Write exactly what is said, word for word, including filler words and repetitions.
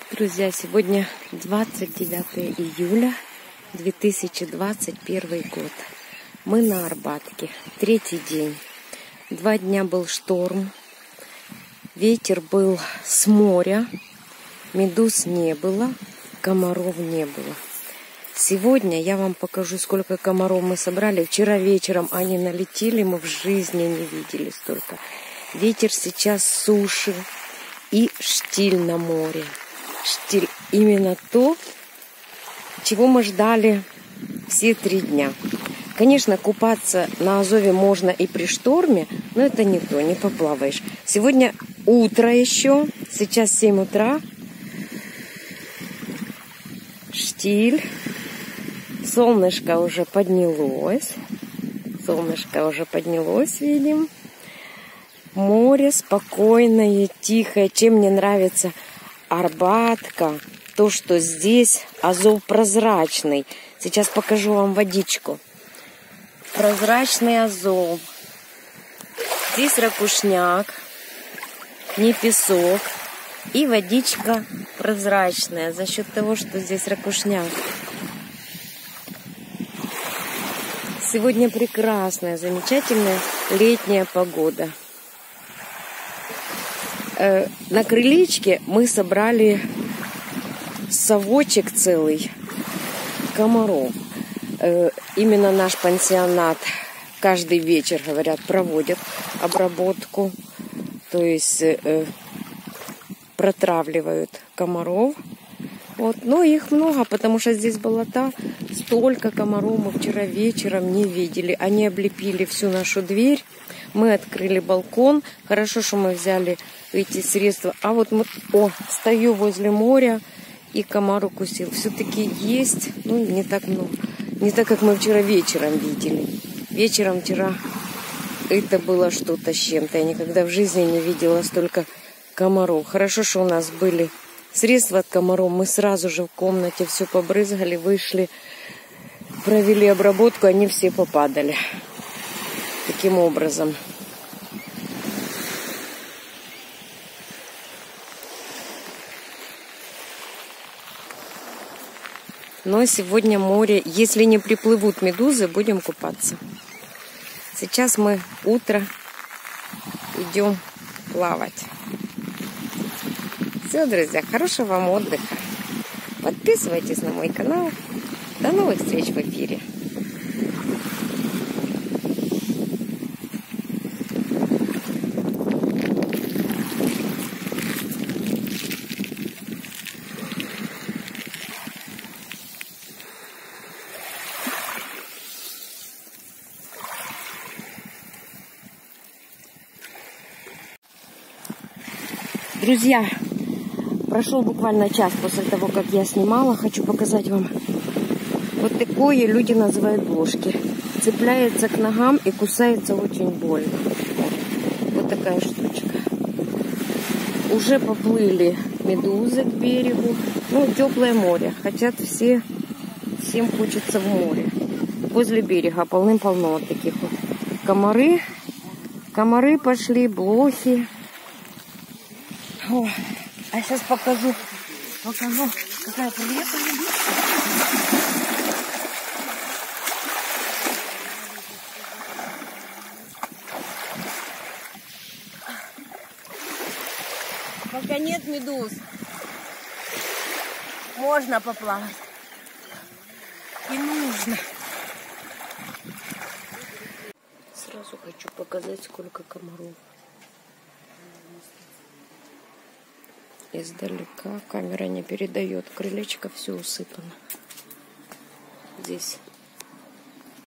Друзья, сегодня двадцать девятое июля две тысячи двадцать первый год. Мы на Арбатке, третий день. Два дня был шторм, ветер был с моря, медуз не было, комаров не было. Сегодня я вам покажу, сколько комаров мы собрали. Вчера вечером они налетели, мы в жизни не видели столько. Ветер сейчас суши и штиль на море. Штиль именно то, чего мы ждали все три дня. Конечно, купаться на Азове можно и при шторме, но это не то, не поплаваешь. Сегодня утро еще, сейчас семь утра. Штиль. Солнышко уже поднялось. Солнышко уже поднялось, видим. Море спокойное, тихое. Чем мне нравится Арбатка, то, что здесь Азов прозрачный. Сейчас покажу вам водичку. Прозрачный Азов. Здесь ракушняк, не песок. И водичка прозрачная за счет того, что здесь ракушняк. Сегодня прекрасная, замечательная летняя погода. На крылечке мы собрали совочек целый комаров. Именно наш пансионат каждый вечер, говорят, проводят обработку. То есть протравливают комаров. Вот. Но их много, потому что здесь болота. Столько комаров мы вчера вечером не видели. Они облепили всю нашу дверь. Мы открыли балкон. Хорошо, что мы взяли эти средства. А вот мы... О, стою возле моря, и комар укусил. Все-таки есть, ну, не так много. Не так, как мы вчера вечером видели. Вечером вчера это было что-то с чем-то. Я никогда в жизни не видела столько комаров. Хорошо, что у нас были средства от комаров. Мы сразу же в комнате все побрызгали, вышли, провели обработку, они все попадали. Таким образом. Но сегодня море, если не приплывут медузы, будем купаться. Сейчас мы утро идем плавать. Все, друзья, хорошего вам отдыха. Подписывайтесь на мой канал. До новых встреч в эфире. Друзья, прошел буквально час после того, как я снимала. Хочу показать вам вот такое, люди называют блошки. Цепляется к ногам и кусается очень больно. Вот такая штучка. Уже поплыли медузы к берегу. Ну, теплое море. Хотят все, всем хочется в море. Возле берега полным-полно вот таких вот. Комары. Комары пошли, блохи. О, а сейчас покажу, покажу, какая приятная. Пока нет медуз, можно поплавать. И нужно. Сразу хочу показать, сколько комаров. Издалека камера не передает. Крылечко все усыпано. Здесь